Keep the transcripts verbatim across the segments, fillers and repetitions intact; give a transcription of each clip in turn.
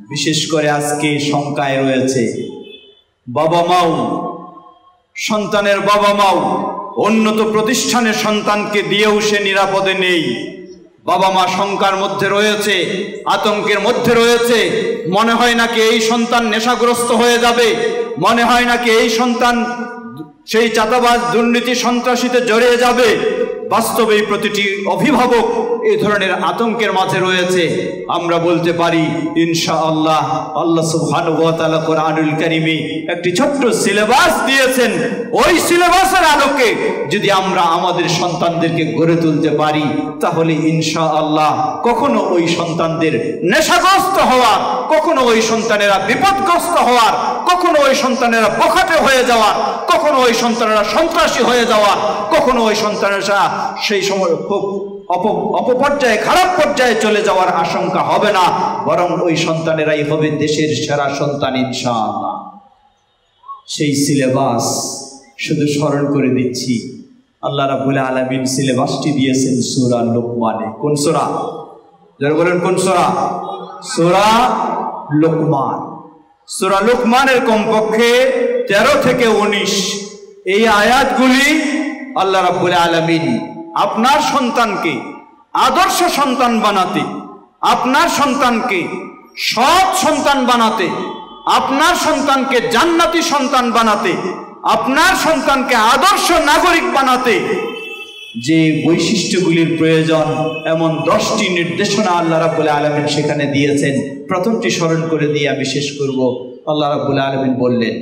বিশেষ করে আজকে শঙ্কায় রয়েছে বাবা মাও, সন্তানের বাবা মাও উন্নত প্রতিষ্ঠানে সন্তানকে দিয়েও সে নিরাপদে নেই। বাবা মা শঙ্কার মধ্যে রয়েছে, আতঙ্কের মধ্যে রয়েছে। মনে হয় নাকি এই সন্তান নেশাগ্রস্ত হয়ে যাবে, মনে হয় নাকি এই সন্তান সেই চাঁদাবাজ দুর্নীতি সন্ত্রাসীতে জড়িয়ে যাবে। বাস্তবে প্রতিটি অভিভাবক এই ধরনের আতঙ্কের মাঝে রয়েছে। আমরা বলতে পারি ইনশাআল্লাহ আল্লাহ সুবহানাহু ওয়া তাআলা কোরআনুল কারীমে একটি ছোট্ট সিলেবাস দিয়েছেন। ওই সিলেবাসের আলোকে যদি আমরা আমাদের সন্তানদেরকে গড়ে তুলতে পারি, তাহলে ইনশাআল্লাহ কখনো ওই সন্তানদের নেশাগ্রস্ত হওয়ার, কখনো ওই সন্তানেরা বিপদগ্রস্ত হওয়ার, কখনো ওই সন্তানেরা বখাটে হয়ে যাওয়ার, কখনো ওই সন্তানেরা সন্ত্রাসী হয়ে যাওয়ার, কখনো ওই সন্তানেরা সেই সময় খুব অপপর্যায়ে খারাপ পর্যায়ে চলে যাওয়ার আশঙ্কা হবে না, বরং ওই সন্তানেরাই হবে দেশের সেরা সন্তান ইনশাআল্লাহ। সেই সিলেবাস শুধু স্মরণ করে দিচ্ছি, আল্লাহ রাব্বুল আলামিন সিলেবাসটি দিয়েছেন সূরা লুকমানে। কোন সূরা? যারা বলেন কোন সূরা? সূরা লুকমান। সূরা লুকমানের কমপক্ষে তেরো থেকে উনিশ এই আয়াতগুলি আল্লাহ রাব্বুল আলামিন আপনার সন্তানকে আদর্শ সন্তান বানাতে, আপনার সন্তানকে সৎ সন্তান বানাতে, আপনার সন্তানকে জান্নাতি সন্তান বানাতে, আপনার সন্তানকে আদর্শ নাগরিক বানাতে যে বৈশিষ্ট্যগুলির প্রয়োজন, এমন দশটি নির্দেশনা আল্লাহ রাব্বুল আলামিন সেখানে দিয়েছেন। প্রথমটি স্মরণ করে দিয়ে আমি শেষ করব। আল্লাহ রাব্বুল আলামিন বললেন,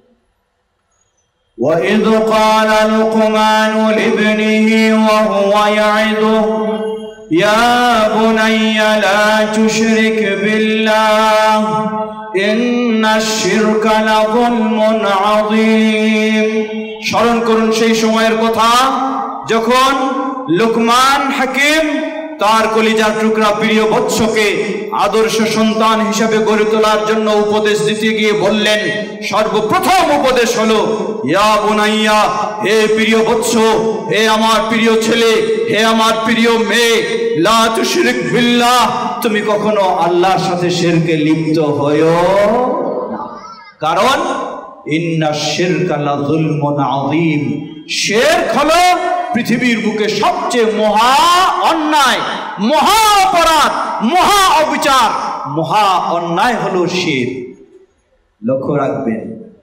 وَإِذْ قَالَ لُقْمَانُ لِابْنِهِ وَهُوَ يَعِظُهُ يَا بُنَيَّ لَا تُشْرِكْ بِاللَّهِ إِنَّ الشِّرْكَ لَظُلْمٌ عَظِيمٌ। স্মরণ করুন সেই সময়ের কথা যখন লুকমান হাকিম তার কলিজার টুকরা প্রিয় বৎসকে আদর্শ সন্তান হিসেবে গড়ে তোলার জন্য উপদেশ দিতে গিয়ে বললেন, সর্বপ্রথম উপদেশ হলো ইয়া বুনাইয়া, হে প্রিয় বৎস, হে আমার প্রিয় ছেলে, হে আমার প্রিয় মেয়ে, লা তুশরিক বিল্লাহ, তুমি কখনো আল্লাহর সাথে শিরকে লিপ্ত হয়ো না। কারণ ইন্নাশ শিরকা লাযুলমুন আযীম, শিরক হলো পৃথিবীর বুকে সবচেয়ে মহা অন্যায়, মহা অপরাধ, মহা অবিচার, মহা অন্যায় হলো শিরক। লক্ষ্য রাখবেন,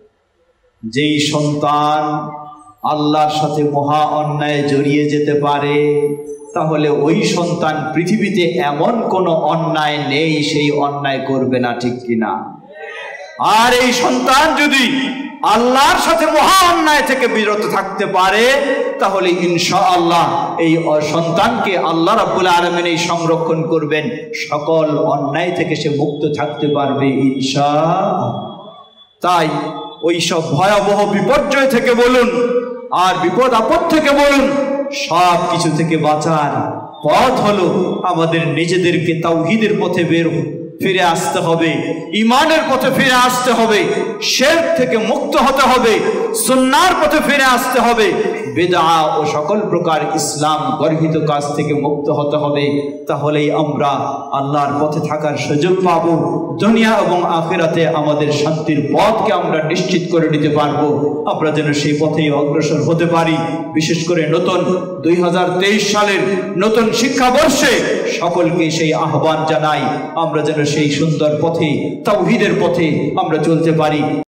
যেই সন্তান আল্লাহর সাথে মহা অন্যায় জড়িয়ে যেতে পারে, তাহলে ওই সন্তান পৃথিবীতে এমন কোনো অন্যায় নেই সেই অন্যায় করবে না, ঠিক কিনা? আর এই সন্তান যদি আল্লাহর সাথে মহা অন্যায় থেকে বিরত থাকতে পারে, তাহলে ইনশাআল্লাহ এই সন্তানকে আল্লাহ রাব্বুল আলামিন এই সংরক্ষণ করবেন, সকল অন্যায় থেকে সে মুক্ত থাকতে পারবে ইনশাআল্লাহ। তাই ওই সব ভয়াবহ বিপর্যয় থেকে বলুন আর বিপদ আপদ থেকে বলুন, সব কিছু থেকে বাঁচার পথ হলো আমাদের নিজেদেরকে তাওহীদের পথে বের ফিরে আসতে হবে, ঈমানের পথে ফিরে আসতে হবে, শিরক থেকে মুক্ত হতে হবে, সুন্নাহর পথে ফিরে আসতে হবে, বিদআ ও সকল প্রকার ইসলাম গর্হিত কাজ থেকে মুক্ত হতে হবে। তাহলেই আমরা আল্লাহর পথে থাকার সুযোগ পাব, দুনিয়া এবং আখিরাতে আমাদের শান্তির পথকে আমরা নিশ্চিত করে নিতে পারবো। আমরা যেন সেই পথেই অগ্রসর হতে পারি। বিশেষ করে নতুন দুই হাজার তেইশ সালের নতুন শিক্ষাবর্ষে সকলকে সেই আহ্বান জানাই, আমরা যেন সেই সুন্দর পথে, তাওহীদের পথে আমরা চলতে পারি।